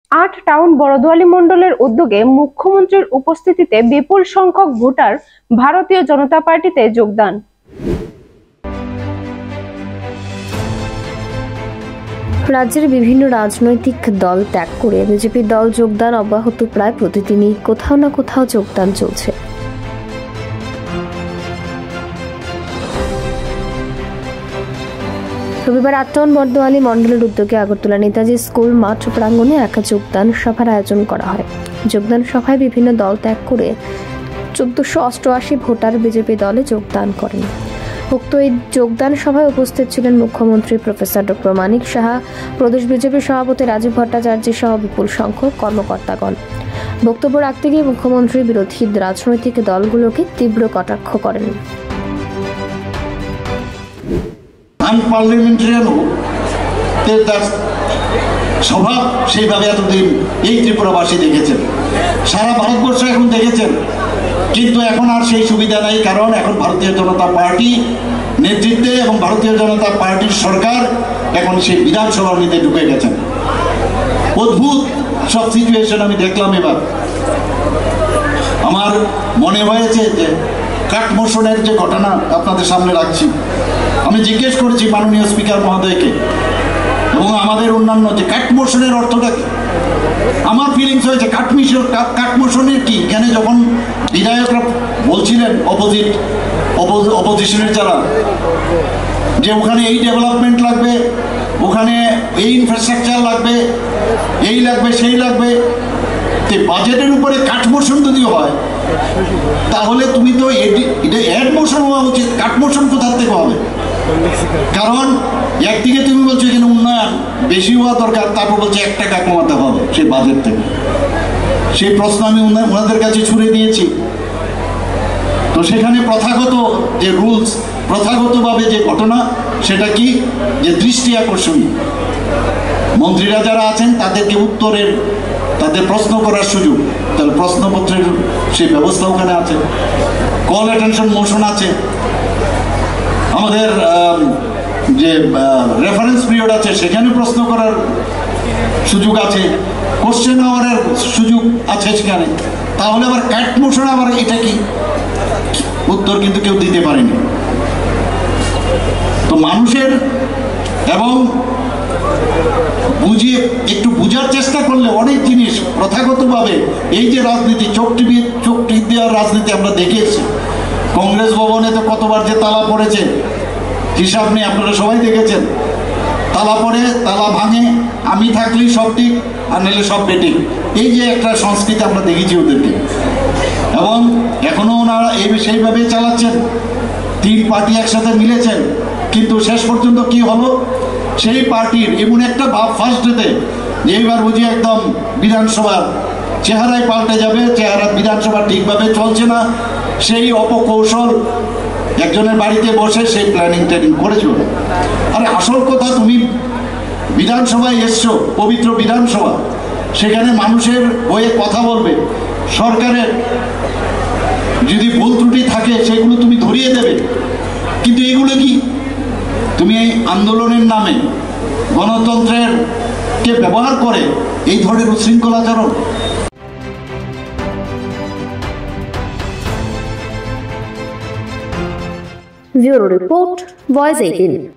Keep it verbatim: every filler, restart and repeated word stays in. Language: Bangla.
আট টাউন বড়দুয়ালী মণ্ডলের উদ্যোগে মুখ্যমন্ত্রীর উপস্থিতিতে বিপুল সংখ্যক ভোটার ভারতীয় জনতা পার্টিতে যোগদান। রাজ্যের বিভিন্ন রাজনৈতিক দল ত্যাগ করে বিজেপি দল যোগদান অব্যাহত, প্রায় প্রতিদিনই কোথাও না কোথাও যোগদান চলছে। রবিবার আট টাউন বড়দুয়ালী মণ্ডলের উদ্যোগে আগরতলা নেতাজি স্কুল মাঠ প্রাঙ্গণে এক যোগদান সভার আয়োজন করা হয়। যোগদান সভায় বিভিন্ন দল ত্যাগ করে চোদ্দশো অষ্টআশি ভোটার বিজেপি দলে যোগদান করেন। উক্ত এই যোগদান সভায় উপস্থিত ছিলেন মুখ্যমন্ত্রী প্রফেসর ডক্টর মানিক সাহা, প্রদেশ বিজেপি সভাপতি রাজীব ভট্টাচার্য সহ বিপুল সংখ্যক কর্মকর্তাগণ। বক্তব্য রাখতে গিয়ে মুখ্যমন্ত্রী বিরোধী রাজনৈতিক দলগুলোকে তীব্র কটাক্ষ করেন। আনপার্লামেন্টারিয়ান তার স্বভাব সেইভাবে এতদিন এই ত্রিপুরাবাসী দেখেছেন, সারা ভারতবর্ষ এখন দেখেছেন, কিন্তু এখন আর সেই সুবিধা নাই। কারণ এখন ভারতীয় জনতা পার্টি নেতৃত্বে এবং ভারতীয় জনতা পার্টির সরকার এখন সেই বিধানসভার মধ্যে ঢুকে গেছেন। অদ্ভুত সব সিচুয়েশন আমি দেখলাম। এবার আমার মনে হয়েছে যে কাঠমোষণের যে ঘটনা আপনাদের সামনে রাখছি, আমি জিজ্ঞেস করেছি মাননীয় স্পিকার মহোদয়কে এবং আমাদের অন্যান্য যে কাঠমোষণের অর্থটা কি। আমার ফিলিংস হয়েছে কাঠমিশন কাঠমোষণের কি, এখানে যখন বিধায়করা বলছিলেন অপোজিট অপোজিশনের যারা, যে ওখানে এই ডেভেলপমেন্ট লাগবে, ওখানে এই ইনফ্রাস্ট্রাকচার লাগবে, এই লাগবে সেই লাগবে, বাজেটের উপরে কাঠমোষণ যদি হয় তাহলে তুমি তো এটা অ্যাড মোশন হওয়া উচিত। কাঠমোষণ কোথার থেকে হবে? কারণ একদিকে তুমি বলছো এখানে উন্নয়ন বেশি হওয়া দরকার, তারপর বলছে এক টাকা কমাতে হবে সেই বাজেট থেকে। সেই প্রশ্ন আমি ওনাদের কাছে ছুড়ে দিয়েছি। তো সেখানে প্রথাগত যে রুলস, প্রথাগতভাবে যে ঘটনা, সেটা কি যে দৃষ্টি আকর্ষণীয়, মন্ত্রীরা যারা আছেন তাদেরকে উত্তরের, তাদের প্রশ্ন করার সুযোগ, তাহলে প্রশ্নপত্রের সেই ব্যবস্থা ওখানে আছে, কল অ্যাটেনশন মোশন আছে, আমাদের যে রেফারেন্স পিরিয়ড আছে সেখানে প্রশ্ন করার সুযোগ আছে, কোশ্চেন আওয়ারের সুযোগ আছে সেখানে। তাহলে আবার ক্যাট মোশন আবার এটা কি? উত্তর কিন্তু কেউ দিতে পারেনি। তো মানুষের এবং বুঝিয়ে একটু বুঝার চেষ্টা করলে অনেক জিনিস প্রথাগতভাবে এই যে রাজনীতি, চোখ টিপি চোখ টিপ দেওয়ার রাজনীতি আমরা দেখেছি। কংগ্রেস ভবনে তো কতবার যে তালা পড়েছে হিসাব নেই, আপনারা সবাই দেখেছেন। তালা পড়ে, তালা ভাঙে, আমি থাকলেই সব ঠিক আর নাহলে সব বেঠিক, এই যে একটা সংস্কৃতি আমরা দেখেছি ওদেরকে, এবং এখনো ওনারা এই সেইভাবে চালাচ্ছেন। তিন পার্টি একসাথে মিলেছেন, কিন্তু শেষ পর্যন্ত কি হলো, সেই পার্টির এমন একটা ভাব ফার্স্ট ডেতে যে এইবার বুঝি একদম বিধানসভার চেহারায় পাল্টে যাবে, চেহারা বিধানসভা ঠিকভাবে চলছে না, সেই অপকৌশল একজনের বাড়িতে বসে সেই প্ল্যানিং ট্যানিং করেছিল। আরে আসল কথা, তুমি বিধানসভায় এসছো, পবিত্র বিধানসভা, সেখানে মানুষের হয়ে কথা বলবে, সরকারের যদি ভুল ত্রুটি থাকে সেগুলো তুমি ধরিয়ে দেবে। কিন্তু এগুলো কি তুমি এই আন্দোলনের নামে গণতন্ত্রের কে ব্যবহার করে এই ধরনের উশৃঙ্খলাচরণ। Bureau report, voice eighteen.